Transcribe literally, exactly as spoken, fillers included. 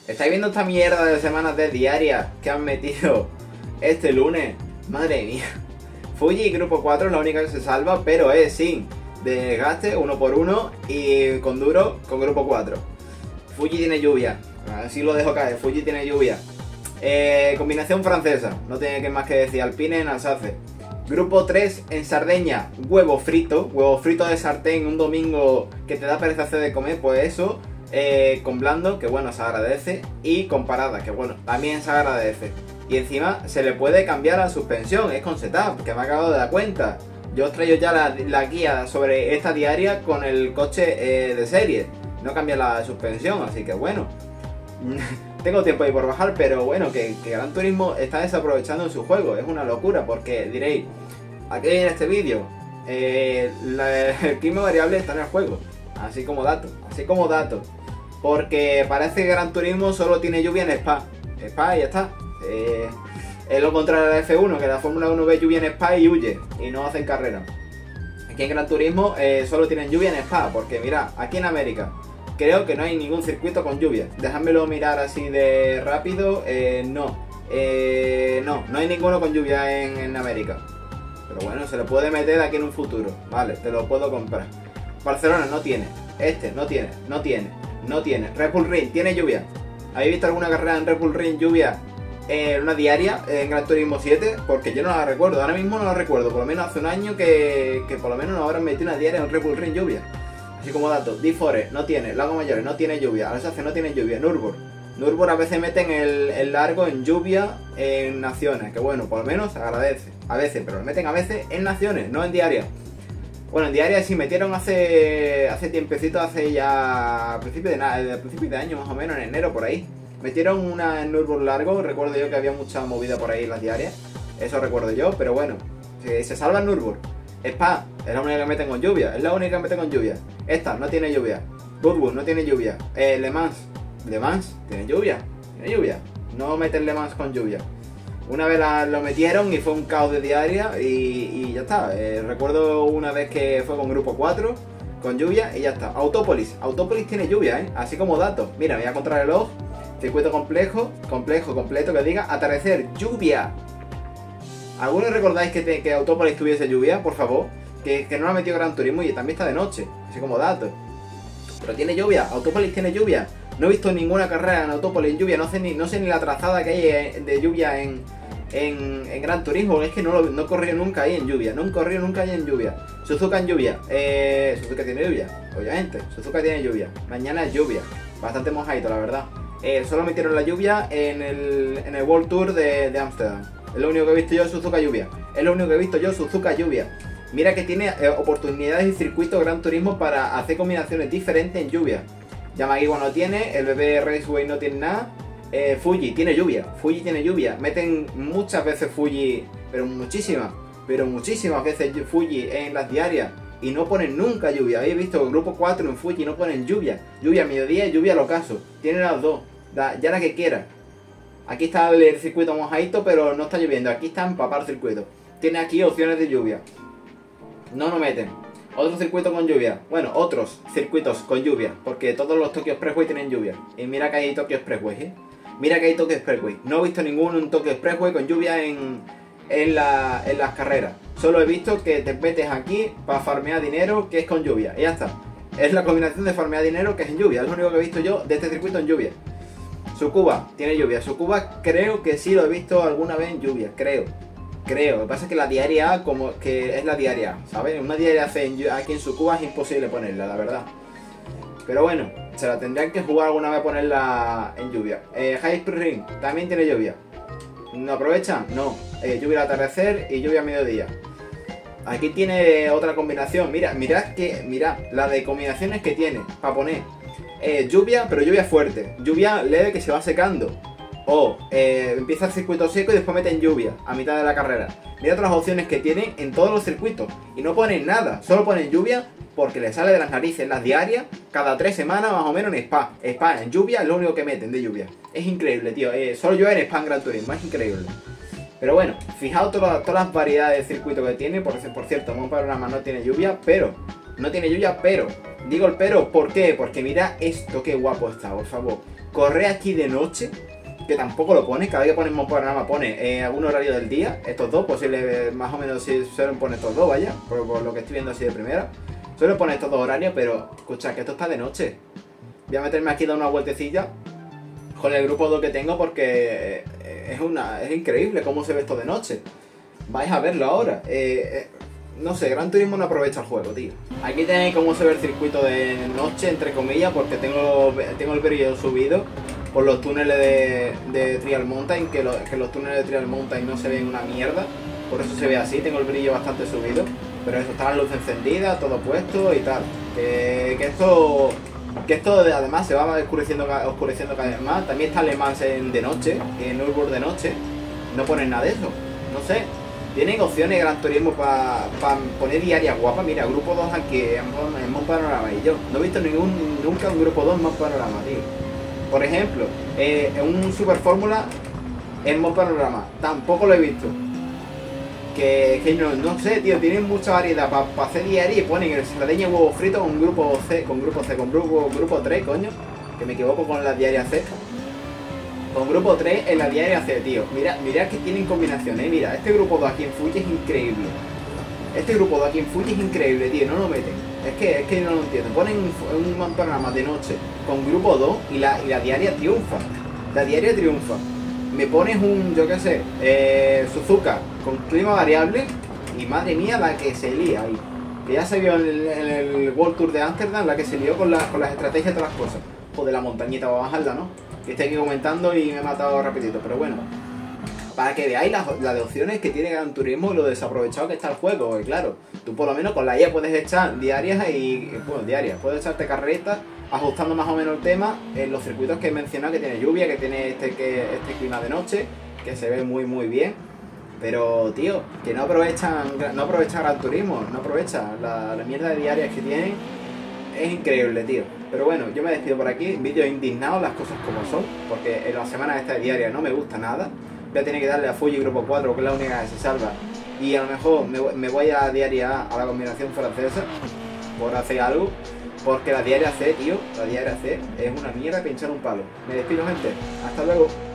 ¿Estáis viendo esta mierda de semanas de diarias que han metido este lunes? Madre mía. Fuji Grupo cuatro es la única que se salva, pero es sin desgaste, uno por uno y con duro con Grupo cuatro. Fuji tiene lluvia, así lo dejo caer, Fuji tiene lluvia. Eh, combinación francesa, no tiene más que decir, Alpine en Alsace. Grupo tres en Sardeña, huevo frito, huevo frito de sartén un domingo que te da pereza hacer de comer, pues eso, eh, con blando, que bueno, se agradece, y con parada, que bueno, también se agradece. Y encima se le puede cambiar la suspensión, es con setup, que me acabo de dar cuenta. Yo os traigo ya la, la guía sobre esta diaria con el coche eh, de serie, no cambia la suspensión, así que bueno. Tengo tiempo ahí por bajar, pero bueno, que, que Gran Turismo está desaprovechando en su juego. Es una locura, porque diréis, aquí en este vídeo, eh, la, el clima variable está en el juego. Así como dato, así como dato. Porque parece que Gran Turismo solo tiene lluvia en Spa. Spa y ya está. Eh, es lo contrario a la F uno, que la Fórmula uno ve lluvia en Spa y huye, y no hacen carrera. Aquí en Gran Turismo eh, solo tienen lluvia en Spa, porque mirad, aquí en América creo que no hay ningún circuito con lluvia. Dejádmelo mirar así de rápido. Eh, no. Eh, no, no hay ninguno con lluvia en, en América. Pero bueno, se lo puede meter aquí en un futuro. Vale, te lo puedo comprar. Barcelona no tiene. Este no tiene. No tiene. No tiene. Red Bull Ring tiene lluvia. ¿Habéis visto alguna carrera en Red Bull Ring lluvia? En una diaria en Gran Turismo siete. Porque yo no la recuerdo. Ahora mismo no la recuerdo. Por lo menos hace un año que, que por lo menos nos habrán metido una diaria en Red Bull Ring lluvia. Así como dato, D-Forest no tiene, Lago Mayores no tiene lluvia, Alsace no tiene lluvia, Nürburgring. Nürburgring a veces meten el, el largo en lluvia en naciones, que bueno, por lo menos se agradece. A veces, pero lo meten a veces en naciones, no en diarias. Bueno, en diarias sí metieron hace hace tiempecito, hace ya a principios de, a principios de año más o menos, en enero por ahí. Metieron una en Nürburgring largo, recuerdo yo que había mucha movida por ahí en las diarias. Eso recuerdo yo, pero bueno, se, se salva el Nürburgring. Spa, es la única que meten con lluvia, es la única que meten con lluvia. Esta no tiene lluvia. Goodwood no tiene lluvia. Eh, Le Mans, Le Mans tiene lluvia, tiene lluvia. No meten Le Mans con lluvia. Una vez la, lo metieron y fue un caos de diaria y, y ya está. Eh, recuerdo una vez que fue con Grupo cuatro, con lluvia y ya está. Autópolis, Autópolis tiene lluvia, ¿eh? Así como datos. Mira, me voy a contrarreloj, circuito complejo, complejo, completo, que diga atardecer, lluvia. ¿Algunos recordáis que, te, que Autópolis tuviese lluvia? Por favor. Que, que no lo ha metido Gran Turismo y también está de noche. Así como datos. Pero tiene lluvia. Autópolis tiene lluvia. No he visto ninguna carrera en Autópolis en lluvia. No sé ni, no sé ni la trazada que hay de lluvia en, en, en Gran Turismo. Es que no, lo, no he corrido nunca ahí en lluvia. No he corrido nunca ahí en lluvia. Suzuka en lluvia. Eh, Suzuka tiene lluvia. Obviamente. Suzuka tiene lluvia. Mañana es lluvia. Bastante mojadito, la verdad. Eh, solo metieron la lluvia en el, en el World Tour de Ámsterdam. Es lo único que he visto yo, Suzuka lluvia. Es lo único que he visto yo, Suzuka lluvia. Mira que tiene eh, oportunidades y circuitos Gran Turismo para hacer combinaciones diferentes en lluvia. Yamagiwa no tiene, el B B Raceway no tiene nada. eh, Fuji tiene lluvia, Fuji tiene lluvia. Meten muchas veces Fuji, pero muchísimas, pero muchísimas veces Fuji en las diarias. Y no ponen nunca lluvia. Habéis visto el Grupo cuatro en Fuji no ponen lluvia. Lluvia a mediodía y lluvia al ocaso. Tienen las dos, da, ya la que quiera. Aquí está el circuito mojadito, pero no está lloviendo. Aquí está empapado el circuito. Tiene aquí opciones de lluvia. No nos meten. Otro circuito con lluvia. Bueno, otros circuitos con lluvia. Porque todos los Tokyo Expressway tienen lluvia. Y mira que hay Tokyo Expressway, ¿eh? Mira que hay Tokyo Expressway. No he visto ninguno en Tokyo Expressway con lluvia en, en, la, en las carreras. Solo he visto que te metes aquí para farmear dinero, que es con lluvia. Y ya está. Es la combinación de farmear dinero que es en lluvia. Es lo único que he visto yo de este circuito en lluvia. Tsukuba tiene lluvia. Tsukuba creo que sí lo he visto alguna vez en lluvia. Creo. Creo. Lo que pasa es que la diaria A, como que es la diaria A, ¿sabes? Una diaria C en, aquí en Tsukuba es imposible ponerla, la verdad. Pero bueno, se la tendrían que jugar alguna vez ponerla en lluvia. Eh, High Speed Ring también tiene lluvia. ¿No aprovechan? No. Eh, lluvia al atardecer y lluvia a mediodía. Aquí tiene otra combinación. Mira, mirad que, mirad, la de combinaciones que tiene para poner. Eh, lluvia, pero lluvia fuerte. Lluvia leve que se va secando. O eh, empieza el circuito seco y después meten lluvia a mitad de la carrera. Mira otras opciones que tienen en todos los circuitos. Y no ponen nada, solo ponen lluvia porque les sale de las narices las diarias. Cada tres semanas más o menos en Spa. Spa en lluvia es lo único que meten de lluvia. Es increíble, tío. Eh, solo llueve en Spa en Gran Turismo, es increíble. Pero bueno, fijaos todas, todas las variedades de circuito que tiene. Por, por cierto, un programa no tiene lluvia, pero... No tiene lluvia, pero... Digo el pero, ¿por qué? Porque mira esto, qué guapo está, por favor. correr aquí de noche, que tampoco lo pone, cada vez que pones un programa pone eh, algún horario del día, estos dos, posible, más o menos si suelen poner estos dos, vaya, por, por lo que estoy viendo así de primera. Suelen poner estos dos horarios, pero escucha, que esto está de noche. Voy a meterme aquí a dar una vueltecilla con el grupo dos que tengo porque es una es increíble cómo se ve esto de noche. Vais a verlo ahora. Eh, eh, no sé, Gran Turismo no aprovecha el juego, tío. Aquí tenéis cómo se ve el circuito de noche, entre comillas, porque tengo, tengo el brillo subido por los túneles de, de Trial Mountain, que, lo, que los túneles de Trial Mountain no se ven una mierda. Por eso se ve así, tengo el brillo bastante subido. Pero eso, está la luz encendida, todo puesto y tal. Que, que esto... Que esto además se va oscureciendo, oscureciendo cada vez más. También está Le Mans en de noche, en Nürburgring de noche. No ponen nada de eso. No sé. Tienen opciones Gran Turismo para pa poner diarias guapas. Mira, grupo dos aquí en, en Mod Panorama. Y yo no he visto ningún, nunca un grupo dos en Mod Panorama, tío. Por ejemplo, eh, un Super Fórmula en Mod Panorama. Tampoco lo he visto. Que, que no, no sé, tío, tienen mucha variedad para pa hacer diaria y ponen el Sardeña huevo frito con grupo C, con grupo C, con grupo, grupo tres, coño. Que me equivoco con la diaria C. Con grupo tres en la diaria C, tío. Mira, mirad que tienen combinaciones, ¿eh? Mira, este grupo dos aquí en Fuji es increíble. Este grupo dos aquí en Fuji es increíble, tío, no lo meten. Es que, es que no lo entiendo. Ponen un, un programa de noche con grupo dos y la, y la diaria triunfa. La diaria triunfa. Me pones un, yo qué sé, eh, Suzuka con clima variable y madre mía la que se lía ahí. Que ya se vio en el, en el World Tour de Ámsterdam, la que se lió con, la, con las estrategias de todas las cosas. Joder, la montañita va a bajarla, ¿no? Que estoy aquí comentando y me he matado rapidito, pero bueno. Para que veáis las la de opciones que tiene Gran Turismo y lo desaprovechado que está el juego. Y claro, tú por lo menos con la I A puedes echar diarias y, bueno, diarias, puedes echarte carretas ajustando más o menos el tema en los circuitos que he mencionado, que tiene lluvia, que tiene este, que, este clima de noche, que se ve muy muy bien. Pero tío, que no aprovechan no aprovechan Gran Turismo, no aprovechan la, la mierda de diarias que tienen. Es increíble, tío. Pero bueno, yo me despido por aquí, vídeo indignado, las cosas como son, porque en la semana esta de diaria no me gusta nada. Voy a tener que darle a Fuji Grupo cuatro, que es la única que se salva, y a lo mejor me, me voy a diaria A, a la combinación francesa por hacer algo. Porque la diaria C, tío, la diaria C es una mierda pinchar un palo. Me despido, gente. Hasta luego.